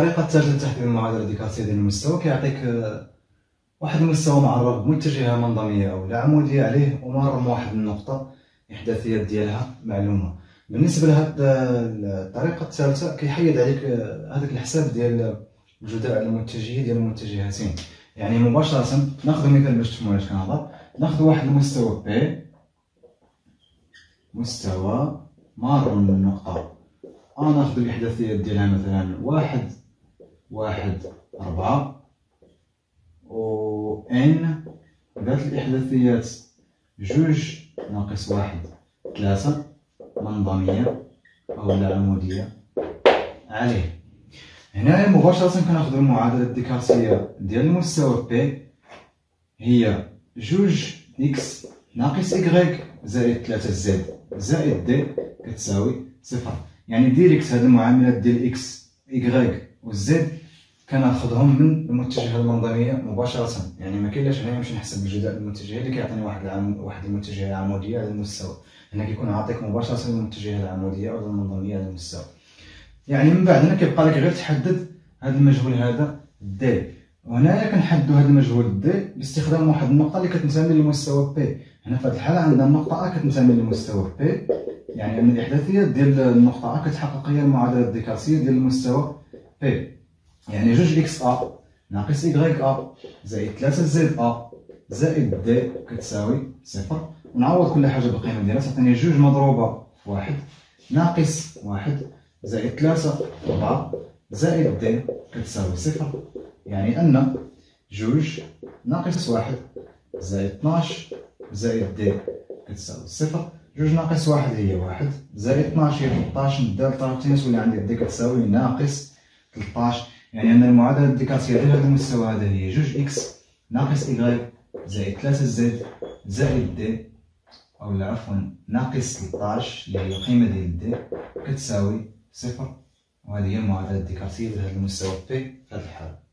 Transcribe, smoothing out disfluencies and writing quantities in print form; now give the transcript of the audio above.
الطريقه الثالثه لتحديد المعادله الديكارتيه ديال المستوى كيعطيك واحد المستوى معرف بمتجهه منظميه او لا عموديه عليه ومار من واحد النقطه الاحداثيات ديالها معلومه. بالنسبه لهاد الطريقه الثالثه كيحيد عليك هذاك الحساب ديال الجداء المتجهي ديال المتجهتين. يعني مباشره ناخذ مثال باش تفهموا علاش كنهضر. ناخذ واحد المستوى بي، مستوى مار من النقطه ناخذ الاحداثيات ديالها مثلا 1 1 4 و ان ذات الاحداثيات 2 ناقص 1 3 منظميه او لا عموديه عليه. هنايا مباشره كناخذ المعادله الديكارتيه ديال المستوى بي هي 2 اكس ناقص إكغيك زائد 3 زد زائد دي كتساوي 0. يعني ديريكت هاد المعاملات ديال اكس إكغيك و زد كناخذهم من المتجهه المنظميه مباشره. يعني ما كاينلاش هنايا نمشي نحسب الجداء المتجهي اللي كيعطيني واحد المتجهه العموديه على المستوى. هنا كيكون عاطيك مباشره المتجهه العموديه او المنظميه على المستوى. يعني من بعد هنا كيبقى لك غير تحدد هذا المجهول هذا دي، وهنايا كنحددوا هذا المجهول دي باستخدام واحد النقطه اللي كتنتمي للمستوى بي. هنا في هذه الحاله عندنا النقطه ا كتنتمي للمستوى بي، يعني ان الاحداثيات ديال النقطه ا كتحقق هي المعادله الديكارتيه ديال المستوى بي. يعني 2 اكس ا ناقص إكغيك ا زائد 3 زد ا زائد دي كتساوي 0. ونعوض كل حاجه بالقيمه ديالها تعطيني 2 مضروبه في 1 ناقص 1 زائد 3 4 زائد دي كتساوي 0. يعني ان 2 ناقص 1 زائد 12 زائد دي كتساوي 0. 2 ناقص 1 هي 1 زائد 12 هي 13 ندير طرفتين تولي عندي دي كتساوي ناقص 13. يعني ان المعادله الديكارتيه ديال هذا المستوى هذا هي 2 اكس ناقص إكغيك زائد 3 زد زائد دي او لا عفوا ناقص 13 اللي هي القيمه ديال دي كتساوي 0. وهذه هي المعادله الديكارتيه لهذا المستوى بي في هذه الحاله.